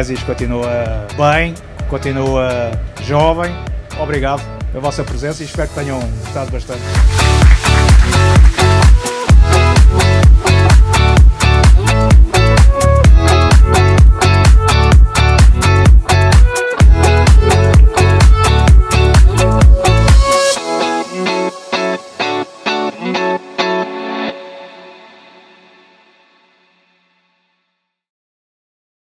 Resis continua bem, continua jovem. Obrigado pela vossa presença e espero que tenham gostado bastante.